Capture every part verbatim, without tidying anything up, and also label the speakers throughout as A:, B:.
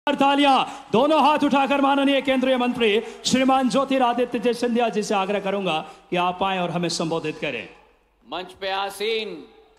A: तालियां, दोनों हाथ उठाकर माननीय केंद्रीय मंत्री श्रीमान ज्योतिरादित्य सिंधिया जी से आग्रह करूंगा कि आप आए और हमें संबोधित करें।
B: मंच पे आसीन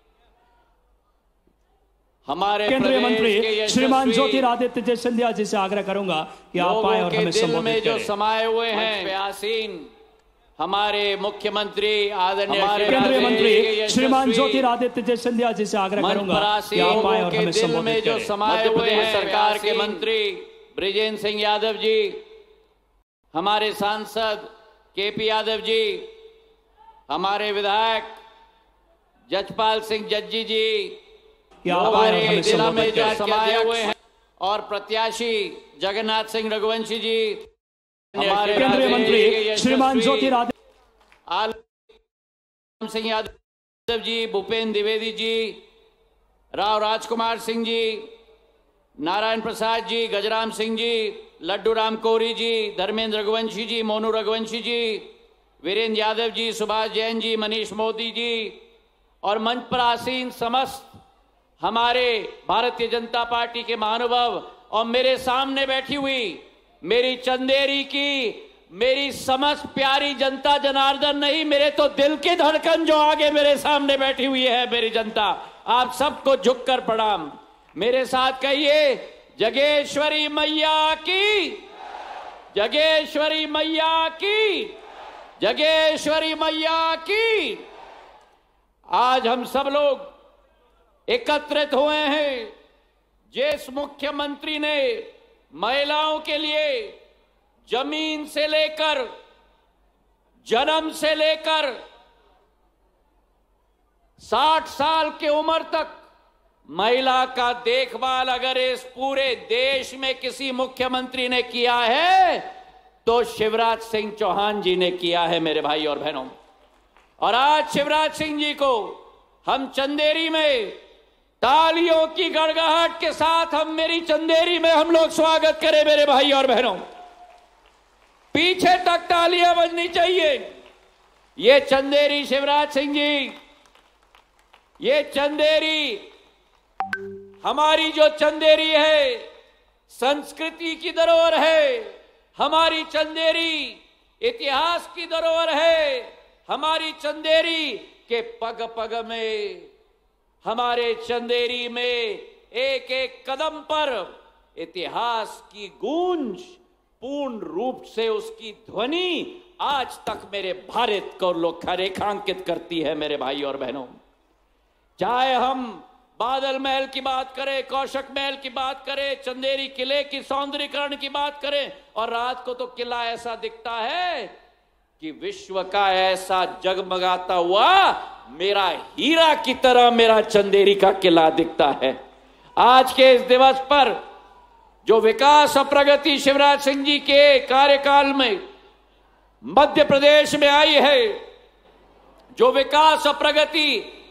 B: हमारे
A: केंद्रीय मंत्री श्रीमान ज्योतिरादित्य सिंधिया जी से आग्रह करूंगा कि आप आए और हमें संबोधित करें।
B: जो समाये हुए हैं पे आसीन हमारे मुख्यमंत्री आदरणीय
A: केंद्रीय मंत्री श्रीमान ज्योतिरादित्य सिंधिया जी से आग्रह करूंगा कि आप आए और हमें संबोधित
B: करें। जो समाये हुए हैं सरकार के मंत्री बृजेंद्र सिंह यादव जी, हमारे सांसद के पी यादव जी, हमारे विधायक जजपाल सिंह जज्जी जी, हमारे जिला में जो समाये हुए हैं और प्रत्याशी जगन्नाथ सिंह रघुवंशी जी, हमारे
A: केंद्रीय मंत्री श्रीमान ज्योतिरादित्य
B: सिंह यादव जी, भूपेन्द्र द्विवेदी जी, राव राजकुमार सिंह जी, नारायण प्रसाद जी, गजराम सिंह जी, लड्डू राम कोरी जी, धर्मेंद्र रघुवंशी जी, मोनू रघुवंशी जी, वीरेंद्र यादव जी, सुभाष जैन जी, मनीष मोदी जी और मंच पर आसीन समस्त हमारे भारतीय जनता पार्टी के महानुभाव और मेरे सामने बैठी हुई मेरी चंदेरी की मेरी समस्त प्यारी जनता, जनार्दन नहीं मेरे तो दिल की धड़कन जो आगे मेरे सामने बैठी हुई है मेरी जनता, आप सबको झुककर प्रणाम। मेरे साथ कहिए जगेश्वरी मैया की, जगेश्वरी मैया की, जगेश्वरी मैया की। आज हम सब लोग एकत्रित हुए हैं जिस मुख्यमंत्री ने महिलाओं के लिए जमीन से लेकर जन्म से लेकर साठ साल की उम्र तक महिला का देखभाल अगर इस पूरे देश में किसी मुख्यमंत्री ने किया है तो शिवराज सिंह चौहान जी ने किया है मेरे भाई और बहनों। और आज शिवराज सिंह जी को हम चंदेरी में तालियों की गड़गड़ाहट के साथ हम मेरी चंदेरी में हम लोग स्वागत करें मेरे भाई और बहनों। पीछे तक तालियां बजनी चाहिए। ये चंदेरी शिवराज सिंह जी, ये चंदेरी हमारी जो चंदेरी है संस्कृति की धरोहर है, हमारी चंदेरी इतिहास की धरोहर है, हमारी चंदेरी के पग पग में, हमारे चंदेरी में एक एक कदम पर इतिहास की गूंज पूर्ण रूप से उसकी ध्वनि आज तक मेरे भारत को लोग रेखांकित करती है मेरे भाई और बहनों। चाहे हम बादल महल की बात करें, कौशक महल की बात करें, चंदेरी किले की सौंदर्यीकरण की बात करें, और रात को तो किला ऐसा दिखता है कि विश्व का ऐसा जगमगाता हुआ मेरा हीरा की तरह मेरा चंदेरी का किला दिखता है। आज के इस दिवस पर जो विकास और प्रगति शिवराज सिंह जी के कार्यकाल में मध्य प्रदेश में आई है, जो विकास और प्रगति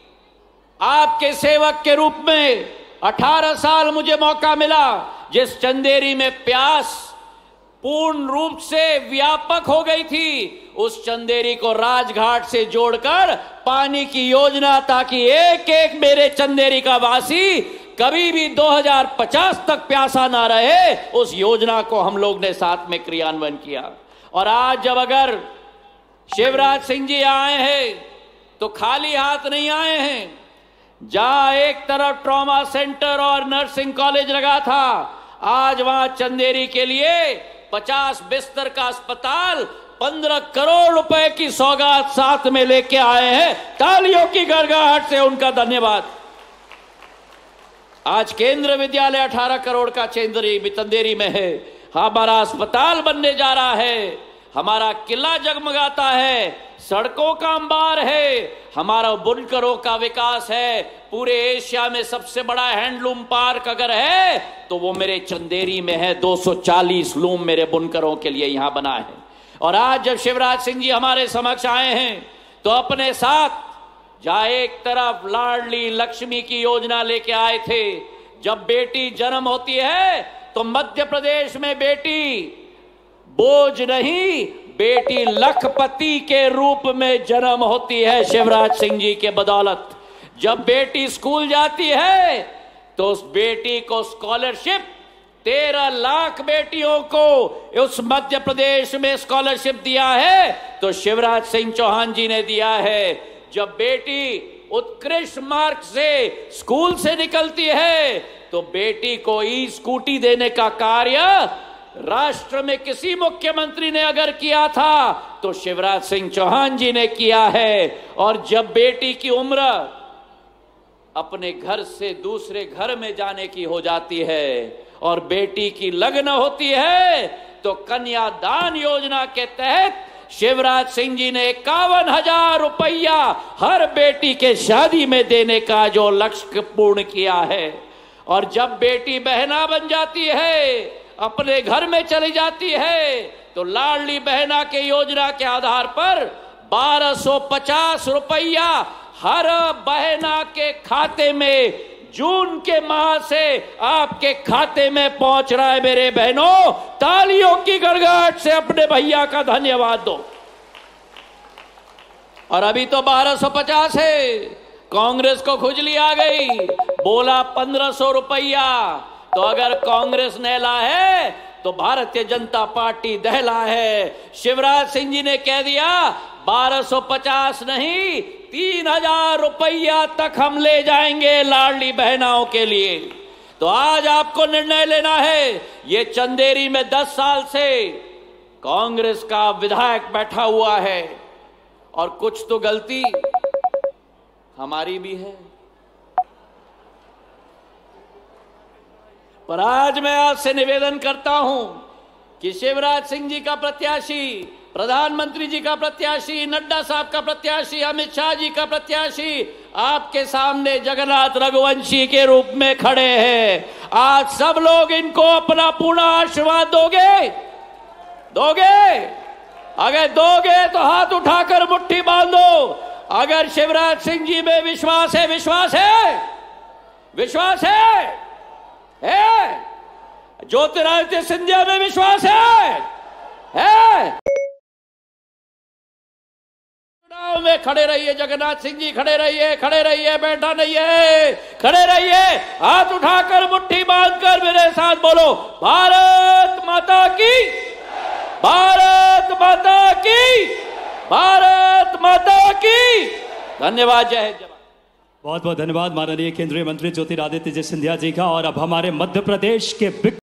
B: आपके सेवक के रूप में अठारह साल मुझे मौका मिला, जिस चंदेरी में प्यास पूर्ण रूप से व्यापक हो गई थी, उस चंदेरी को राजघाट से जोड़कर पानी की योजना, ताकि एक एक मेरे चंदेरी का वासी कभी भी दो हज़ार पचास तक प्यासा ना रहे, उस योजना को हम लोग ने साथ में क्रियान्वयन किया। और आज जब अगर शिवराज सिंह जी आए हैं तो खाली हाथ नहीं आए हैं। जहां एक तरफ ट्रॉमा सेंटर और नर्सिंग कॉलेज लगा था, आज वहां चंदेरी के लिए पचास बिस्तर का अस्पताल, पंद्रह करोड़ रुपए की सौगात साथ में लेके आए हैं। तालियों की गड़गड़ाहट से उनका धन्यवाद। आज केंद्र विद्यालय अठारह करोड़ का चंदेरी चंदेरी में है, हमारा अस्पताल बनने जा रहा है, हमारा किला जगमगाता है, सड़कों का अंबार है, हमारा बुनकरों का विकास है। पूरे एशिया में सबसे बड़ा हैंडलूम पार्क अगर है तो वो मेरे चंदेरी में है। दो सौ चालीस लूम मेरे बुनकरों के लिए यहां बना है। और आज जब शिवराज सिंह जी हमारे समक्ष आए हैं तो अपने साथ जहां एक तरफ लाडली लक्ष्मी की योजना लेके आए थे, जब बेटी जन्म होती है तो मध्य प्रदेश में बेटी बोझ नहीं, बेटी लखपति के रूप में जन्म होती है शिवराज सिंह जी के बदौलत। जब बेटी स्कूल जाती है तो उस बेटी को स्कॉलरशिप तेरह लाख बेटियों को उस मध्य प्रदेश में स्कॉलरशिप दिया है तो शिवराज सिंह चौहान जी ने दिया है। जब बेटी उत्कृष्ट मार्क से स्कूल से निकलती है तो बेटी को ई स्कूटी देने का कार्य राष्ट्र में किसी मुख्यमंत्री ने अगर किया था तो शिवराज सिंह चौहान जी ने किया है। और जब बेटी की उम्र अपने घर से दूसरे घर में जाने की हो जाती है और बेटी की लगन होती है तो कन्यादान योजना के तहत शिवराज सिंह जी ने इक्यावन हजार रुपया हर बेटी के शादी में देने का जो लक्ष्य पूर्ण किया है। और जब बेटी बहना बन जाती है, अपने घर में चली जाती है, तो लाडली बहना के योजना के आधार पर बारह सौ पचास रुपया हर बहना के खाते में जून के माह से आपके खाते में पहुंच रहा है। मेरे बहनों, तालियों की गड़गड़ाहट से अपने भैया का धन्यवाद दो। और अभी तो बारह सौ पचास है, कांग्रेस को खुजली आ गई, बोला पंद्रह सौ रुपया। तो अगर कांग्रेस नहला है तो भारतीय जनता पार्टी दहला है। शिवराज सिंह जी ने कह दिया बारह सौ पचास नहीं, तीन हजार रुपया तक हम ले जाएंगे लाडली बहनाओं के लिए। तो आज आपको निर्णय लेना है। ये चंदेरी में दस साल से कांग्रेस का विधायक बैठा हुआ है और कुछ तो गलती हमारी भी है, पर आज मैं आपसे निवेदन करता हूं कि शिवराज सिंह जी का प्रत्याशी, प्रधानमंत्री जी का प्रत्याशी, नड्डा साहब का प्रत्याशी, अमित शाह जी का प्रत्याशी आपके सामने जगन्नाथ रघुवंशी के रूप में खड़े हैं। आज सब लोग इनको अपना पूर्ण आशीर्वाद दोगे दोगे अगर दोगे तो हाथ उठाकर मुट्ठी बांधो। अगर शिवराज सिंह जी में विश्वास है, विश्वास है, विश्वास है, है? ज्योतिरादित्य सिंधिया में विश्वास है, है? चुनाव में खड़े रहिए, जगन्नाथ सिंह जी खड़े रहिए, खड़े रहिए, बैठा नहीं है, खड़े रहिए, हाथ उठाकर मुट्ठी बांधकर मेरे साथ बोलो, भारत माता की, भारत माता की, भारत माता की। धन्यवाद। जय हिंद।
A: बहुत बहुत धन्यवाद माननीय केंद्रीय मंत्री ज्योतिरादित्य सिंधिया जी का। और अब हमारे मध्य प्रदेश के